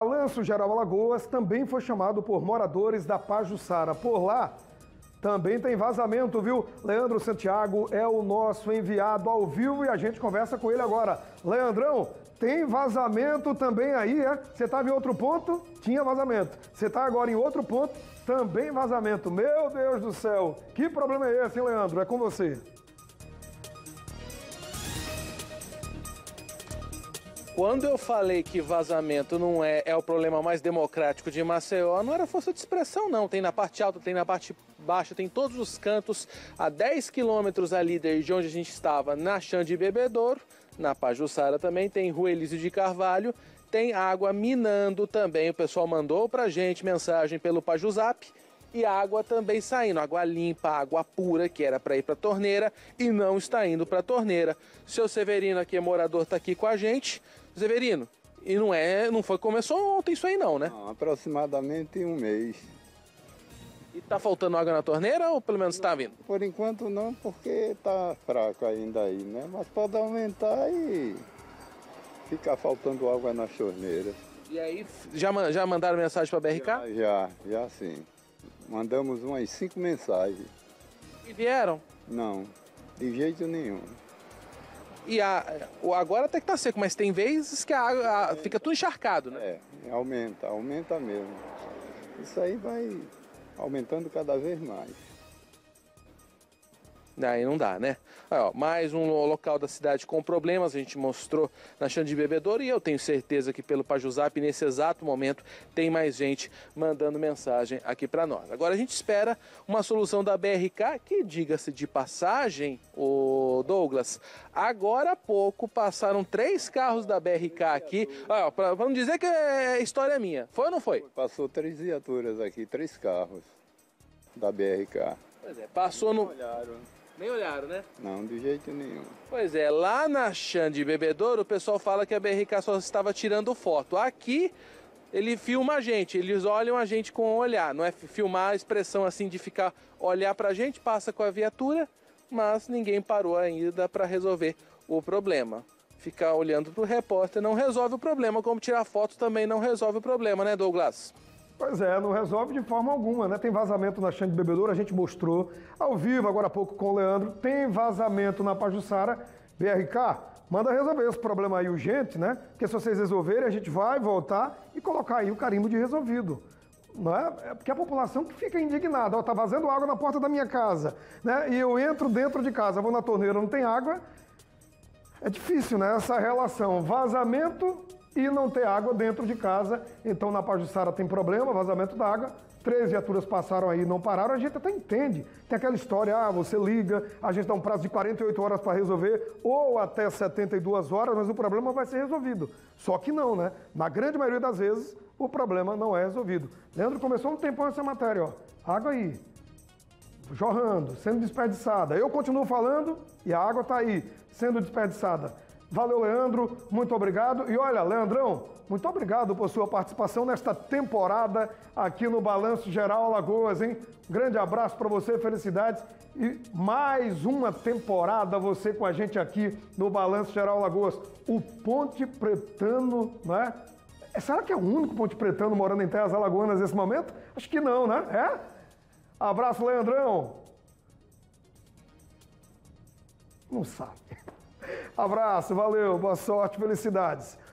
Balanço Geral Alagoas também foi chamado por moradores da Pajuçara. Por lá também tem vazamento, viu? Leandro Santiago é o nosso enviado ao vivo e a gente conversa com ele agora. Leandrão, tem vazamento também aí, é? Você estava em outro ponto? Tinha vazamento. Você está agora em outro ponto? Também vazamento. Meu Deus do céu! Que problema é esse, hein, Leandro? É com você. Quando eu falei que vazamento não é o problema mais democrático de Maceió, não era força de expressão, não. Tem na parte alta, tem na parte baixa, tem todos os cantos. A 10 quilômetros ali de onde a gente estava, na Xande Bebedouro, na Pajuçara também, tem Rua Elísio de Carvalho, tem água minando também. O pessoal mandou pra gente mensagem pelo Pajuzap. E água também saindo, água limpa, água pura, que era para ir para a torneira e não está indo para a torneira. Seu Severino aqui, morador, está aqui com a gente. Severino, e começou ontem isso aí não, né? Não, aproximadamente um mês. E tá faltando água na torneira ou pelo menos está vindo? Por enquanto não, porque tá fraco ainda aí, né? Mas pode aumentar e ficar faltando água nas torneiras. E aí, já mandaram mensagem para a BRK? Já sim. Mandamos umas 5 mensagens. E vieram? Não, de jeito nenhum. E agora até que tá seco, mas tem vezes que a água fica tudo encharcado, né? Aumenta mesmo. Isso aí vai aumentando cada vez mais. Aí não dá, né? Ó, mais um local da cidade com problemas, a gente mostrou na Xande Bebedouro e eu tenho certeza que pelo Pajuzap, nesse exato momento, tem mais gente mandando mensagem aqui para nós. Agora a gente espera uma solução da BRK, que diga-se de passagem, o Douglas, agora há pouco passaram 3 carros da BRK aqui, para não dizer que é história minha, foi ou não foi? Passou 3 viaturas aqui, 3 carros da BRK. Pois é, passou no... Olharam. Nem olharam, né? Não, de jeito nenhum. Pois é, lá na Xande Bebedouro, o pessoal fala que a BRK só estava tirando foto. Aqui, ele filma a gente, eles olham a gente com o olhar. Não é filmar a expressão assim de ficar olhar pra gente, passa com a viatura, mas ninguém parou ainda para resolver o problema. Ficar olhando pro repórter não resolve o problema, como tirar foto também não resolve o problema, né, Douglas? Pois é, não resolve de forma alguma, né? Tem vazamento na Xande Bebedouro, a gente mostrou ao vivo agora há pouco com o Leandro, tem vazamento na Pajuçara. BRK, manda resolver esse problema aí urgente, né? Porque se vocês resolverem, a gente vai voltar e colocar aí o carimbo de resolvido. Não é? É porque a população que fica indignada, tá vazando água na porta da minha casa, né? E eu entro dentro de casa, vou na torneira, não tem água. É difícil, né? Essa relação vazamento e não ter água dentro de casa. Então na Pajuçara tem problema, vazamento da água. 3 viaturas passaram aí e não pararam, a gente até entende. Tem aquela história, você liga, a gente dá um prazo de 48 horas para resolver, ou até 72 horas, mas o problema vai ser resolvido. Só que não, né? Na grande maioria das vezes, o problema não é resolvido. Leandro começou um tempão essa matéria, ó. Água aí, jorrando, sendo desperdiçada. Eu continuo falando e a água está aí, sendo desperdiçada. Valeu, Leandro, muito obrigado. E olha, Leandrão, muito obrigado por sua participação nesta temporada aqui no Balanço Geral Alagoas, hein? Grande abraço para você, felicidades. E mais uma temporada você com a gente aqui no Balanço Geral Alagoas. O Ponte Pretano, né? Será que é o único Ponte Pretano morando em terras alagoanas nesse momento? Acho que não, né? É? Abraço, Leandrão. Não sabe. Abraço, valeu, boa sorte, felicidades.